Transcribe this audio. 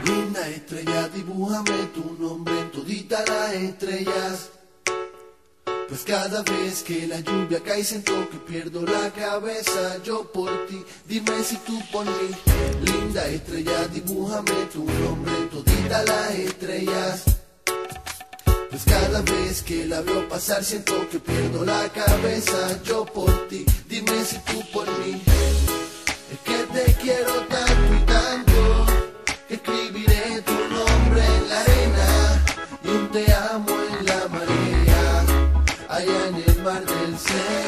Linda estrella, dibújame tu nombre en todita las estrellas. Pues cada vez que la lluvia cae siento que pierdo la cabeza. Yo por ti, dime si tú por mí. Linda estrella, dibújame tu nombre en todita las estrellas. Pues cada vez que la veo pasar siento que pierdo la cabeza. Yo por ti, dime si tú por mí. Es que te quiero tanto y tanto que escribiré tu nombre en la arena y un te amo en la marea allá en el mar del cielo.